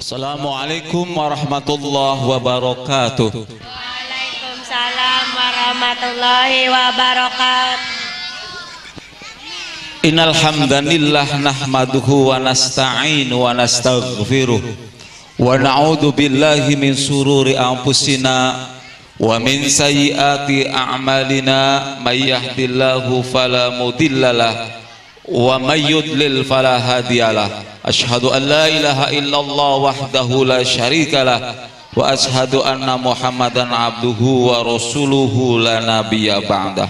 Assalamualaikum warahmatullahi wabarakatuh. Waalaikumsalam warahmatullahi wabarakatuh. Innal hamdanillah nahmaduhu wa nasta'inu wa nastaghfiruh wa na'udzu billahi min sururi anfusina wa min sayyiati a'malina may yahdihillahu fala mudhillalah wa may yudlil fala hadiyalah. Asyhadu an la ilaha illallah wahdahu la syarikalah wa asyhadu anna Muhammadan abduhu wa rasuluhu la nabiyya ba'dah.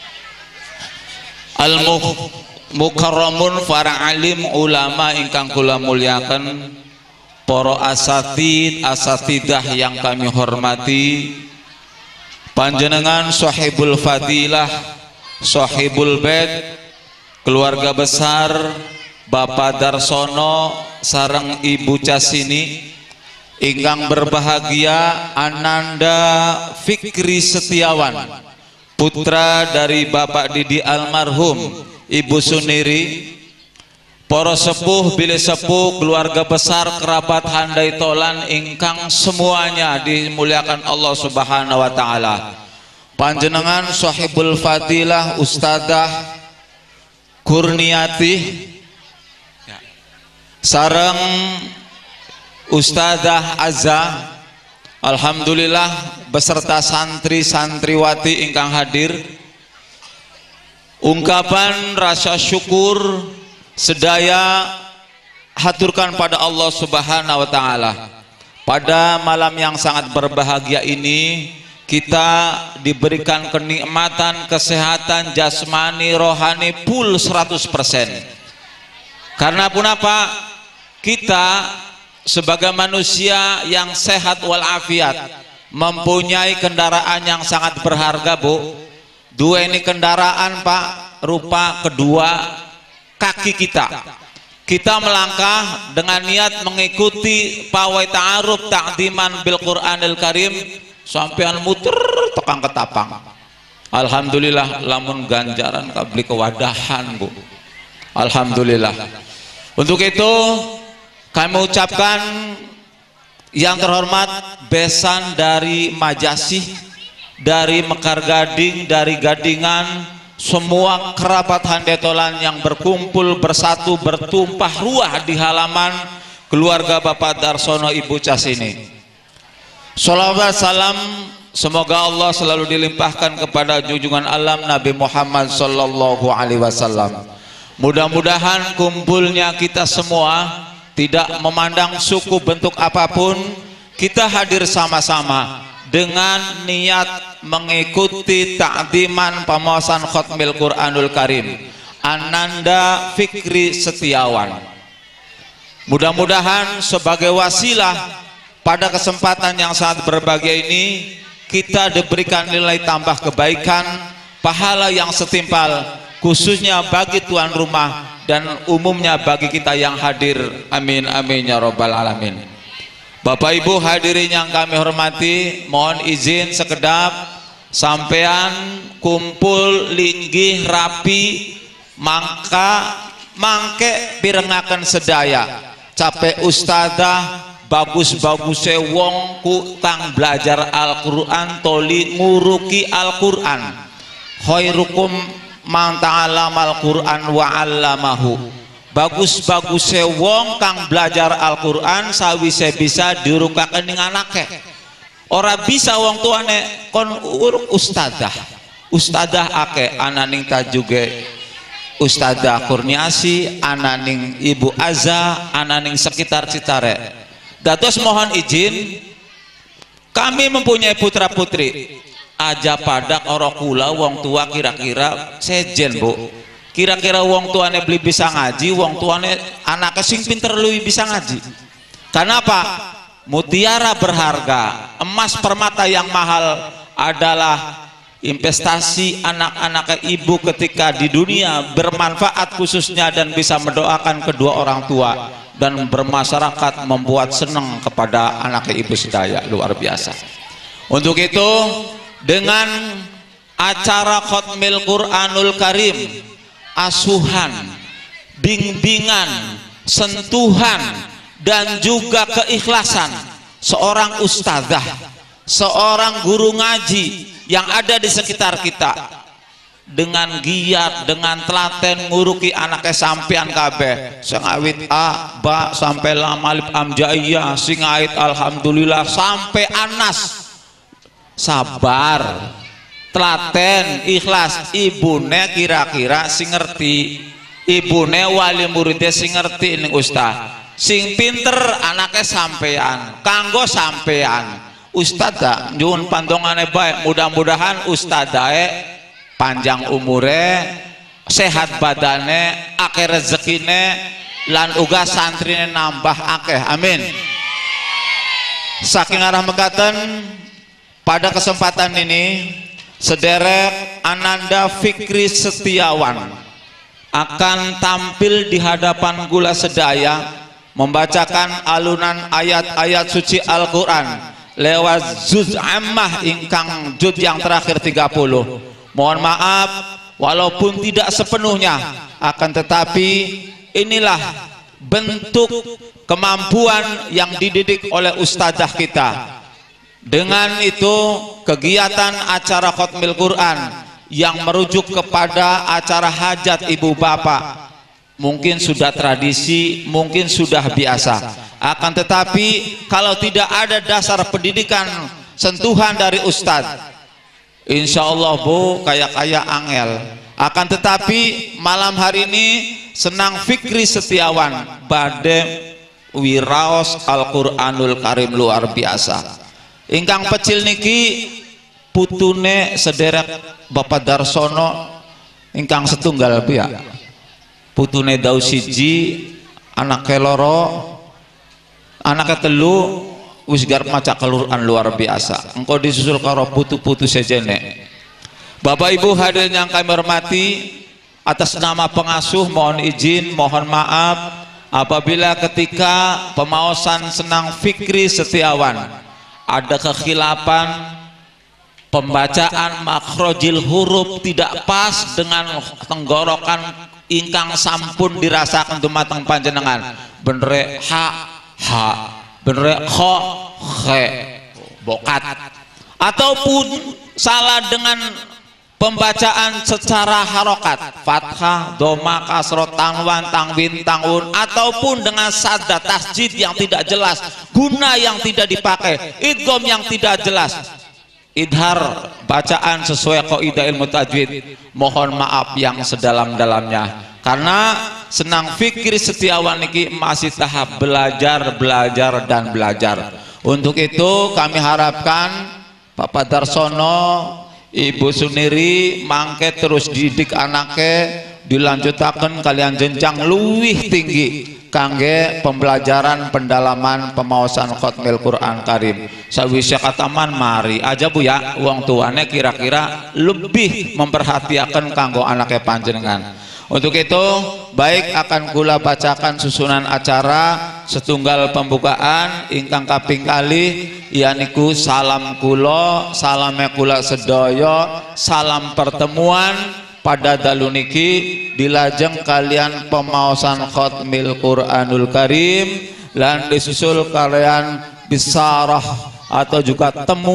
Mukarramun para alim ulama ingkang kula mulyaken, para asatidah yang kami hormati, panjenengan sahibul fadilah, sahibul bait, keluarga besar Bapak Darsono sareng Ibu Casini, ingkang berbahagia Ananda Fikri Setiawan, putra dari Bapak Didi almarhum Ibu Suniri, para sepuh bilih sepuh, keluarga besar kerabat handai tolan ingkang semuanya dimuliakan Allah Subhanahu wa taala. Panjenengan sahibul fadilah Ustadzah Kurniati sareng Ustadzah Azza, alhamdulillah beserta santri santriwati ingkang hadir, ungkapan rasa syukur sedaya haturkan pada Allah Subhanahu wa taala. Pada malam yang sangat berbahagia ini kita diberikan kenikmatan kesehatan jasmani rohani full 100%. Karena pun apa? Kita sebagai manusia yang sehat walafiat mempunyai kendaraan yang sangat berharga, Bu. Dua ini kendaraan, Pak, rupa kedua kaki kita. Kita melangkah dengan niat mengikuti pawai ta'aruf ta'diman bil Qur'anil Karim, sampean muter tekang ketapang. Alhamdulillah lamun ganjaran kabli kewadahan, Bu. Alhamdulillah. Untuk itu kami ucapkan yang terhormat besan dari Majasih, dari Mekar Gading, dari Gadingan, semua kerabat handetolan yang berkumpul bersatu bertumpah ruah di halaman keluarga Bapak Darsono Ibu Casini. Sholawat salam semoga Allah selalu dilimpahkan kepada junjungan alam Nabi Muhammad sallallahu alaihi wasallam. Mudah-mudahan kumpulnya kita semua tidak memandang suku bentuk apapun, kita hadir sama-sama dengan niat mengikuti ta'diman pemawasan Khatmil Quranul Karim Ananda Fikri Setiawan. Mudah-mudahan sebagai wasilah pada kesempatan yang sangat berbahagia ini kita diberikan nilai tambah kebaikan, pahala yang setimpal, khususnya bagi tuan rumah dan umumnya bagi kita yang hadir. Amin amin ya robbal alamin. Bapak Ibu hadirin yang kami hormati, mohon izin sekedap sampean kumpul linggih rapi mangke pirengaken sedaya capek ustadzah bagus-baguse wong kutang belajar Al-Quran toli nguruki Al-Quran, khairukum man ta'allamal Qur'an wa 'allamahu. Bagus-baguse wong kang belajar Al-Qur'an sawise bisa dirukaken ning anake. Ora bisa wong tuane kon uruk ustadzah. Ustadzah ake ananing tajuge Ustadzah Kurniasi, ananing Ibu Azza, ananing sekitar citare. Dados mohon izin, kami mempunyai putra putri. Aja padak orokula wong tua kira-kira sejen, Bu. Kira-kira wong tuane beli bisa ngaji, wong tuane anaknya sing pinter luwih bisa ngaji. Kenapa? Mutiara berharga, emas permata yang mahal adalah investasi anak-anak ibu ketika di dunia bermanfaat khususnya dan bisa mendoakan kedua orang tua dan bermasyarakat membuat senang kepada anak ibu sedaya, luar biasa. Untuk itu dengan acara Khatmil Quranul Karim, asuhan, bimbingan, sentuhan dan juga keikhlasan seorang ustadzah, seorang guru ngaji yang ada di sekitar kita, dengan giat, dengan telaten nguruki anaknya sampean kabeh, sing awit A, Ba sampai lam alif amjaiyah, sing ait alhamdulillah sampai Anas. Sabar, telaten, ikhlas. Ibune kira-kira sing ngerti, ibune wali muridnya sing ngerti ning ustaz. Sing pinter anaknya sampean, kanggo sampean. Ustadz nyuwun pandongane baik, mudah-mudahan ustadzae panjang umure, sehat badane, akeh rezekine, lan uga santrine nambah akeh, amin. Saking arah mekaten, pada kesempatan ini sederek Ananda Fikri Setiawan akan tampil di hadapan kula sedaya membacakan alunan ayat-ayat suci Al-Quran lewat juz ammah ingkang juz yang terakhir 30. Mohon maaf walaupun tidak sepenuhnya, akan tetapi inilah bentuk kemampuan yang dididik oleh ustadzah kita. Dengan itu kegiatan acara khatmil Quran yang merujuk kepada acara hajat ibu bapak mungkin sudah tradisi, mungkin sudah biasa. Akan tetapi kalau tidak ada dasar pendidikan sentuhan dari ustadz, insya Allah bu kayak angel. Akan tetapi malam hari ini Senang Fikri Setiawan bade wiraos Al-Quranul Karim luar biasa. Ingkang pecil niki putune sederek Bapak Darsono ingkang setunggal pia, putune Dausiji, anak keloro, anak telu wis garap maca Al-Quran luar biasa. Engkau disusul karo putu-putu sejene. Bapak Ibu hadirin yang kami hormati, atas nama pengasuh mohon izin, mohon maaf apabila ketika pemaosan Senang Fikri Setiawan ada kekhilafan pembacaan makhrojil huruf tidak pas dengan tenggorokan ingkang sampun dirasakan dumateng panjenengan, benere ha, benere kho khe, bokat, ataupun salah dengan pembacaan secara harokat, fathah, doma, kasrot, tanwan, tangwin, tangwun, ataupun dengan sadda tasjid yang tidak jelas, guna yang tidak dipakai, idgham yang tidak jelas, idhar bacaan sesuai kaidah ilmu tajwid, mohon maaf yang sedalam-dalamnya. Karena Senang Fikri Setiawan niki masih tahap belajar dan belajar. Untuk itu kami harapkan Bapak Darsono, Ibu Suniri mangke terus didik anaknya, dilanjutakan kalian jenjang luwih tinggi kangge pembelajaran pendalaman pemaosan khatmil Quran Karim. Sawisya kataman mari aja bu ya, uang tuane kira-kira lebih memperhatikan kanggo anaknya panjenengan. Untuk itu baik akan kula bacakan susunan acara setunggal pembukaan ingkang kaping kali yaniku salam kula, salame kula sedaya, salam pertemuan pada dalu niki dilajeng kalian pemaosan khatmil Quranul Karim lan disusul kalian bisarah atau juga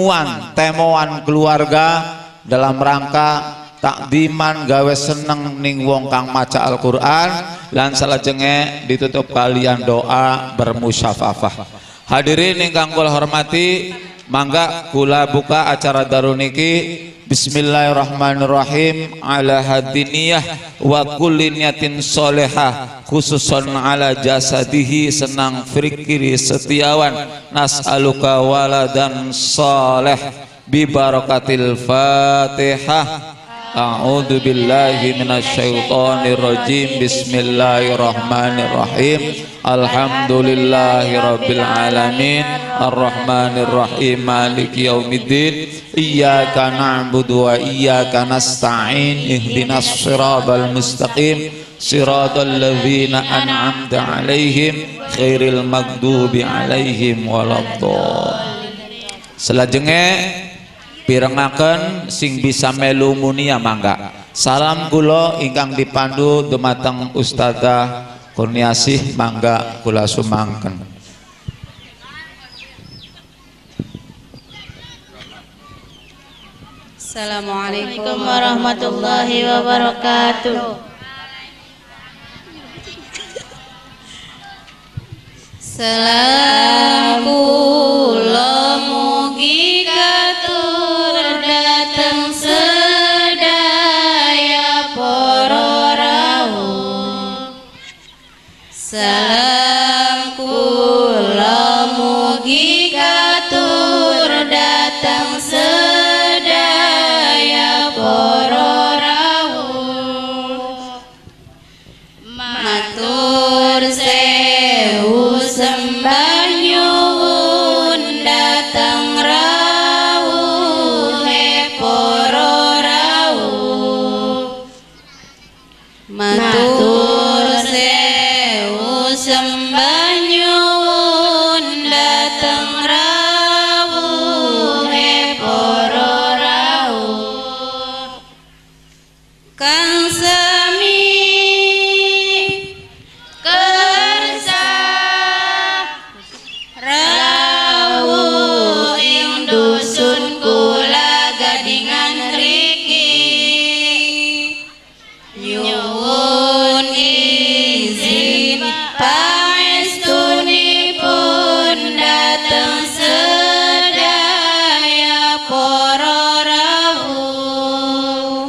temuan keluarga dalam rangka takdiman gawe seneng ning wong kang maca Al-Quran lan salajenge ditutup kalian doa bermusyafafah. Hadirin ingkang kula hormati, mangga kula buka acara daru niki. Bismillahirrahmanirrahim. Ala hadiniyah wa kulli niyatin sholihah khususon ala jasadihi Senang Fikri Setiawan nas'aluka waladan sholih bi barakatil Fatihah. A'udzu billahi minasyaitonir rajim. Bismillahirrahmanirrahim. Alhamdulillahirabbil alamin. Arrahmanir rahim. Maliki yaumiddin. Iyyaka na'budu wa iyyaka nasta'in. Ihdinas siratal mustaqim. Siratal ladzina an'amta 'alaihim ghairil maghdubi 'alaihim waladdallin. Selajenge pirengaken sing bisa melu munia mangga. Salam kula ingkang dipandu dumateng Ustadzah Kurniasih mangga kula sumangken. Assalamualaikum warahmatullahi wabarakatuh. Salam kula mugi katur dateng sedaya para rawuh. Salam kula mugi katur dateng sedaya para rawuh. Matur sewu sembah nyuwun dateng rawuhe para rawuh. Matur sewu sembah nyuwun dateng rawuhe para rawuh. Kang sami kersa rawuh ing dusun kula Gadingan mriki, nyuwun izin paestunipun dateng sedaya para rawuh.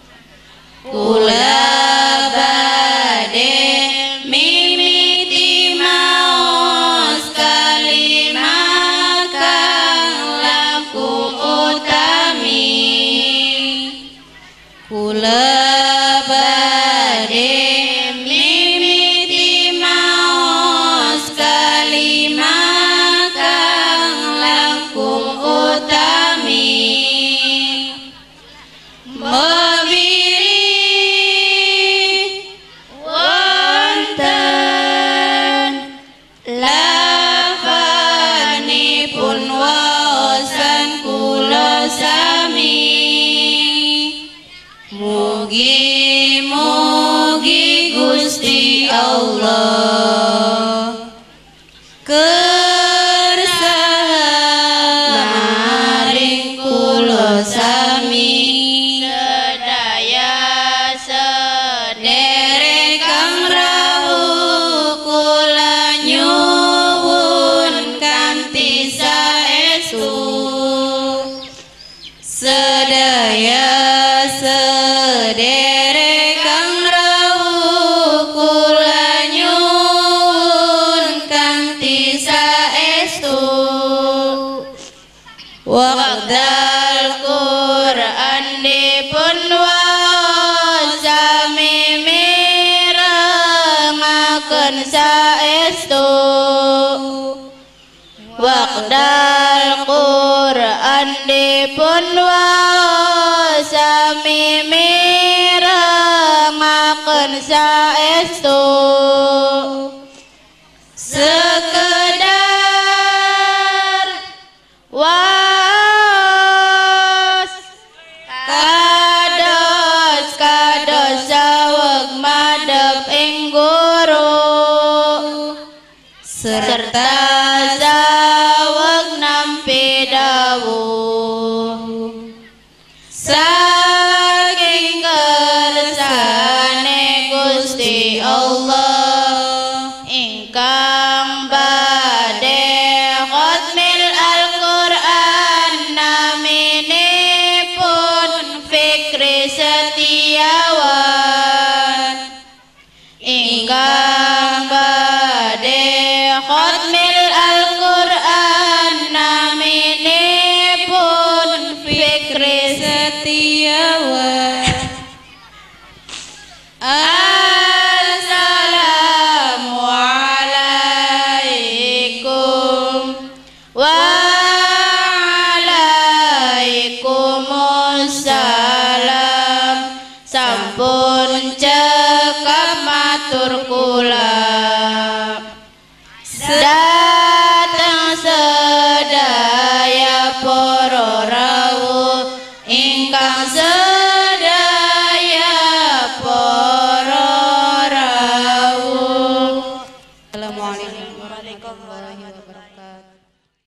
Kula badhe mimiti maos kalimah kang langkung utami. Kula badhe mimiti maos kalimah kang langkung utami. Wonten lafanipun waosan kula sami, mugi-mugi Gusti Allah kersa maring kula sami sedaya sederekang rawuh kula nyuwun kanthi saestu. Sedaya sederekang rawuh kula nyuwun kanthi saestu. Waqdal Qur'an dipun waca mirengaken saestu. Waqdal Qur'an dipun waca mirengaken saestu. Sekedar waos kados saweg madhep ing guru, serta saweg nampi dawuh. Saking kersane Gusti Allah ingkang badhe khatmil Al-Qur'an naminipun Fikri Setiawan. Ingkang badhe khatmil Al-Qur'an naminipun Fikri Setiawan. Assalamualaikum waalaikumsalam. Sampun cekap matur kula dateng sedaya para rawuh ingkang sedaya para rawuh. Assalamualaikum warahmatullahi wabarakatuh.